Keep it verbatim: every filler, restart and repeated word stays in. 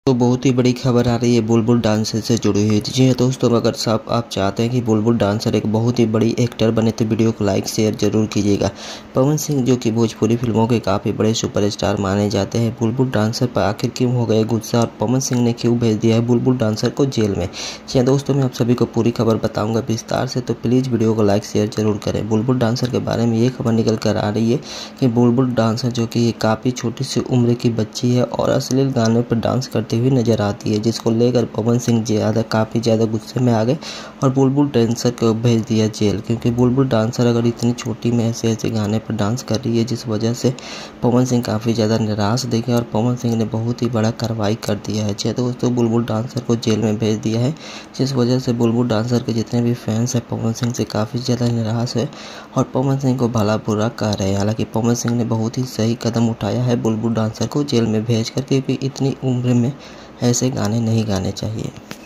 तो बहुत ही बड़ी खबर आ रही है बुलबुल डांसर से जुड़ी हुई। जी हाँ दोस्तों, अगर सब आप चाहते हैं कि बुलबुल डांसर एक बहुत ही बड़ी एक्टर बने तो वीडियो को लाइक शेयर जरूर कीजिएगा। पवन सिंह जो कि भोजपुरी फिल्मों के काफ़ी बड़े सुपरस्टार माने जाते हैं, बुलबुल डांसर पर आखिर क्यों हो गए गुस्सा और पवन सिंह ने क्यों भेज दिया है बुलबुल डांसर को जेल में। जी हाँ दोस्तों, मैं आप सभी को पूरी खबर बताऊँगा विस्तार से, तो प्लीज़ वीडियो को लाइक शेयर जरूर करें। बुलबुल डांसर के बारे में ये खबर निकल कर आ रही है कि बुलबुल डांसर जो कि काफ़ी छोटी सी उम्र की बच्ची है और अश्लील गानों पर डांस करते हुए नजर आती है, जिसको लेकर पवन सिंह ज़्यादा काफ़ी ज़्यादा गुस्से में आ गए और बुलबुल डांसर को भेज दिया जेल। क्योंकि बुलबुल डांसर अगर इतनी छोटी में ऐसे ऐसे गाने पर डांस कर रही है, जिस वजह से पवन सिंह काफ़ी ज़्यादा निराश दिखे और पवन सिंह ने बहुत ही बड़ा कार्रवाई कर दिया है। जी दोस्तों, बुलबुल डांसर को जेल में भेज दिया है, जिस वजह से बुलबुल डांसर के जितने भी फैंस हैं पवन सिंह से काफ़ी ज़्यादा निराश है और पवन सिंह को भला बुरा कह रहे हैं। हालांकि पवन सिंह ने बहुत ही सही कदम उठाया है बुलबुल डांसर को जेल में भेज कर, क्योंकि इतनी उम्र में ऐसे गाने नहीं गाने चाहिए।